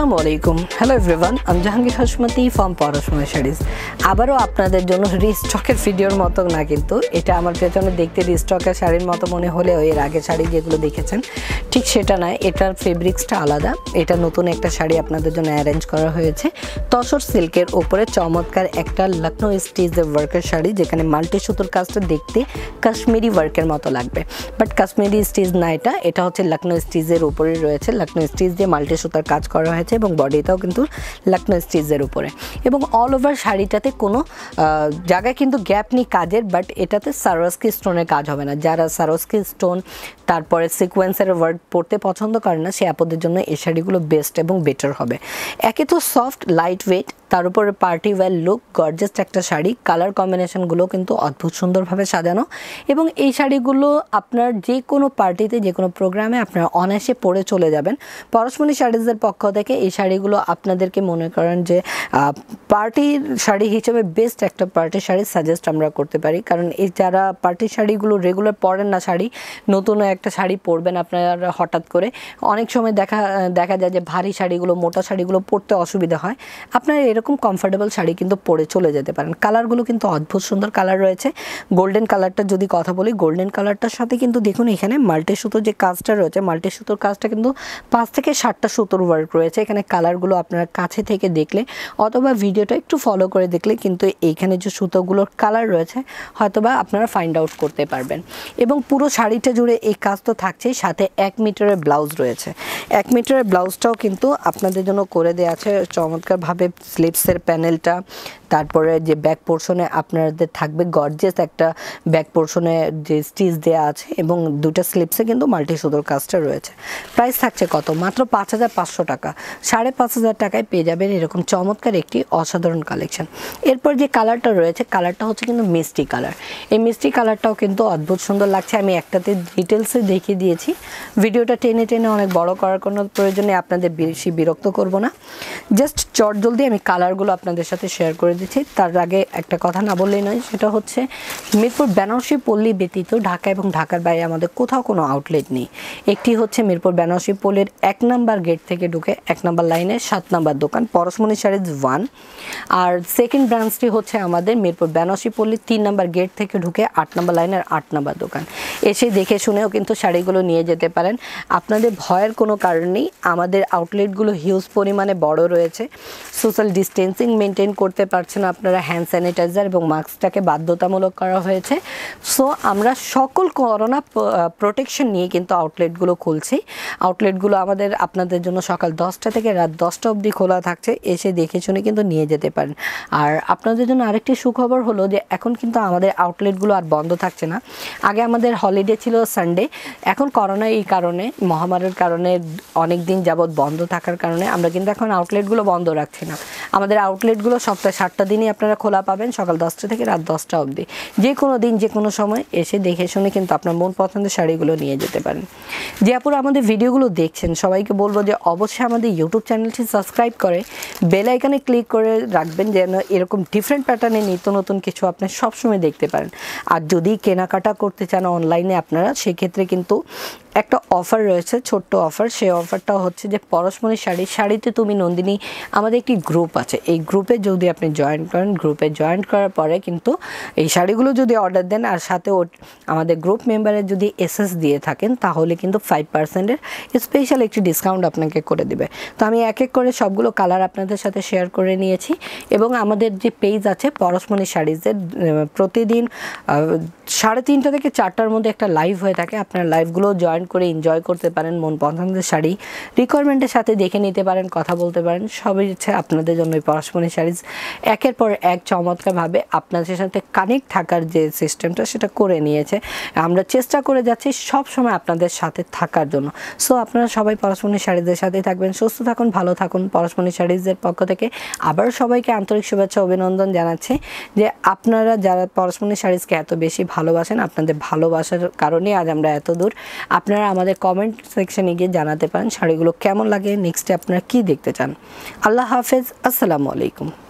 আসসালামু আলাইকুম hello everyone আমি জাহাঙ্গীর হাশমতি ফ্রম পরশমনিসারী আবারও আপনাদের জন্য রিস্টকের ভিডিওর মতো না কিন্তু এটা আমার পেছনে দেখতে রিস্টকের শাড়ির মতো মনে হলেও এর আগে শাড়ি যেগুলো দেখেছেন ঠিক সেটা নয় এটার ফেব্রিক্সটা আলাদা এটা নতুন একটা শাড়ি আপনাদের জন্য অ্যারেঞ্জ করা হয়েছে তসর সিল্কের উপরে চমৎকার একটা লখনৌ স্টিচের ওয়ার্কের শাড়ি যেখানে মাল্টি সুতোর কাজটা দেখতে কাশ্মীরি ওয়ার্কের মতো লাগবে বাট কাশ্মীরি স্টিচ না এটা হচ্ছে লখনৌ স্টিচের উপরে রয়েছে লখনৌ স্টিচ দিয়ে মাল্টি সুতার কাজ করা হয়েছে এবং বডিটাও কিন্তু লখনৌ স্টিচের উপরে এবং অল ওভার শাড়িটাতে কোনো জায়গায় কিন্তু গ্যাপ নেই কাজের বাট এটাতে সারোস্কি স্টোনের কাজ হবে না যারা সারোস্কি স্টোন তারপরে সিকোয়েন্সের ওয়ার্ক পরতে পছন্দ করে না সে আপদের জন্য এই শাড়িগুলো বেস্ট এবং বেটার হবে একে তো সফট লাইট ওয়েট তার উপরে পার্টি ওয়্যার লুক গর্জিয়াস একটা শাড়ি কালার কম্বিনেশনগুলো কিন্তু অদ্ভুত সুন্দরভাবে সাজানো এবং এই শাড়িগুলো আপনার যে কোনো পার্টিতে যে কোনো প্রোগ্রামে আপনারা অনায়াসে পরে চলে যাবেন পরশমনি শাড়িজের পক্ষ থেকে এই শাড়িগুলো আপনাদেরকে মনে করেন যে পার্টির শাড়ি হিসেবে বেস্ট একটা পার্টি শাড়ি সাজেস্ট আমরা করতে পারি কারণ এই যারা পার্টি শাড়িগুলো রেগুলার পরেন না শাড়ি নতুন একটা শাড়ি পরবেন আপনারা হঠাৎ করে অনেক সময় দেখা যায় যে ভারী শাড়িগুলো মোটা শাড়িগুলো পরতে অসুবিধা হয় আপনারা এরকম কমফোর্টেবল শাড়ি কিন্তু পরে চলে যেতে পারেন কালারগুলো কিন্তু অদ্ভুত সুন্দর কালার রয়েছে গোল্ডেন কালারটা যদি কথা বলি গোল্ডেন কালারটার সাথে কিন্তু দেখুন এখানে মাল্টি সুতোর যে কাজটা রয়েছে মাল্টি সুতোর কাজটা কিন্তু 5 থেকে 7টা সুতোর ওয়ার্ক রয়েছে এখানে কালারগুলো আপনারা কাছে থেকে দেখলে অথবা ভিডিওটা একটু ফলো করে দেখলে কিন্তু এইখানে যে সুতোগুলোর কালার রয়েছে হয়তোবা আপনারা ফাইন্ড আউট করতে পারবেন এবং পুরো শাড়িটা জুড়ে এই কাজ তো থাকছেই সাথে 1 মিটারের ব্লাউজ রয়েছে 1 মিটারের ব্লাউজটাও কিন্তু আপনাদের জন্য করে দেওয়া আছে চমৎকারভাবে স্লিভসের প্যানেলটা তারপরে যে ব্যাক পোর্শনে আপনাদের থাকবে গর্জিয়াস একটা ব্যাক পোর্শনে যে স্টিচ দেওয়া আছে এবং দুটো স্লিভসে কিন্তু মাল্টি সুতোর কাজটা রয়েছে প্রাইস থাকছে কত মাত্র 5500 টাকা 5500 টাকায় পেয়ে যাবেন এরকম চমৎকার একটি অসাধারণ কালেকশন এরপর যে কালারটা রয়েছে কালারটা হচ্ছে কিন্তু মিষ্টি কালার এই মিষ্টি কালারটাও কিন্তু অদ্ভুত সুন্দর লাগছে আমি একটাতে ডিটেলসে দেখিয়ে দিয়েছি ভিডিওটা টেনে টেনে অনেক বড় করার কোনো প্রয়োজনে আপনাদের বেশি বিরক্ত করব না জাস্ট জলদি আমি কালারগুলো আপনাদের সাথে শেয়ার করে দিচ্ছি তার আগে একটা কথা না বললেই নয় সেটা হচ্ছে মিরপুর বেনারসি পল্লী ব্যতীত ঢাকা এবং ঢাকার বাইরে আমাদের কোথাও কোনো আউটলেট নেই একটি হচ্ছে মিরপুর বেনারসি পল্লীর 1 নম্বর গেট থেকে ঢুকে 1 নম্বর লাইনে 7 নম্বর দোকান পরশমনিসারী 1 আর সেকেন্ড ব্রাঞ্চটি হচ্ছে আমাদের মিরপুর বেনারসি পল্লীর 3 নম্বর গেট থেকে ঢুকে 8 নম্বর লাইনের 8 নম্বর দোকান এসে দেখে শুনেও কিন্তু শাড়িগুলো নিয়ে যেতে পারেন আপনাদের ভয়ের কোনো কারণ নেই আমাদের আউটলেটগুলো হিউজ পরিমাণে বড় রয়েছে সোশ্যাল ডিস্টেন্সিং মেনটেন করতে পারছেন আপনারা হ্যান্ড স্যানিটাইজার এবং মাস্কটাকে বাধ্যতামূলক করা হয়েছে সো আমরা সকল করোনা প্রোটেকশন নিয়ে কিন্তু আউটলেটগুলো খুলছি আউটলেটগুলো আমাদের আপনাদের জন্য সকাল 10টা থেকে রাত 10টা অবধি খোলা থাকছে এসে দেখে শুনে কিন্তু নিয়ে যেতে পারেন আর আপনাদের জন্য আরেকটি সুখবর হলো যে এখন কিন্তু আমাদের আউটলেটগুলো আর বন্ধ থাকছে না আগে আমাদের হলিডে ছিল সানডে এখন করোনা এই কারণে মহামারীর কারণে অনেক দিন যাবৎ বন্ধ থাকার কারণে আমরা কিন্তু এখন আউটলেটগুলো বন্ধ রাখছি না আমাদের আউটলেটগুলো সপ্তাহে 7টা দিনই আপনারা খোলা পাবেন সকাল 10টা থেকে রাত 10টা অবধি যে কোনো দিন যে কোনো সময় এসে দেখে শুনে কিন্তু আপনার মন পছন্দের শাড়িগুলো নিয়ে যেতে পারেন যে আপুরা আমাদের ভিডিওগুলো দেখছেন সবাইকে বলবো যে অবশ্যই আমাদের ইউটিউব চ্যানেলটি সাবস্ক্রাইব করে বেল আইকনে ক্লিক করে রাখবেন যেন এরকম ডিফারেন্ট প্যাটার্নে নিত্য নতুন কিছু আপনি সবসময় দেখতে পারেন আর যদি কেনাকাটা করতে চান অনলাইনে আপনারা সেক্ষেত্রে কিন্তু একটা অফার রয়েছে ছোট্ট অফার সেই অফারটা হচ্ছে যে পরশমনি শাড়িতে তুমি নন্দিনী আমাদের একটি গ্রুপ আছে এই গ্রুপে যদি আপনি জয়েন করেন গ্রুপে জয়েন করার পরে কিন্তু এই শাড়িগুলো যদি অর্ডার দেন আর সাথে আমাদের গ্রুপ মেম্বারের যদি এসএস দিয়ে থাকেন তাহলে কিন্তু 5%-এর স্পেশাল একটি ডিসকাউন্ট আপনাকে করে দেবে তো আমি এক এক করে সবগুলো কালার আপনাদের সাথে শেয়ার করে নিয়েছি এবং আমাদের যে পেজ আছে পরশমনি শাড়িজের প্রতিদিন 3:30 থেকে 4টার মধ্যে একটা লাইভ হয়ে থাকে আপনার লাইভগুলো জয়েন করে এনজয় করতে পারেন মন পছন্দের শাড়ি রিকোয়ারমেন্টের সাথে দেখে নিতে পারেন কথা বলতে পারেন সবই হচ্ছে আপনাদের জন্য পরশমনি শাড়িজ একের পর এক চমৎকারভাবে আপনাদের সাথে কানেক্ট থাকার যে সিস্টেমটা সেটা করে নিয়েছে আমরা চেষ্টা করে যাচ্ছি সব সময় আপনাদের সাথে থাকার জন্য সো আপনারা সবাই পরশমনি শাড়িজের সাথেই থাকবেন সুস্থ থাকুন ভালো থাকুন পরশমনি শাড়িজের পক্ষ থেকে আবার সবাইকে আন্তরিক শুভেচ্ছা অভিনন্দন জানাচ্ছি যে আপনারা যারা পরশমনি শাড়িজকে এত বেশি ভালোবাসেন আপনাদের ভালোবাসার কারণে আজ আমরা এত দূর আপনারা আমাদের কমেন্ট সেকশনে গিয়ে জানাতে পারেন শাড়িগুলো কেমন লাগে নেক্সটে আপনারা কি দেখতে চান আল্লাহ হাফেজ আসসালামু আলাইকুম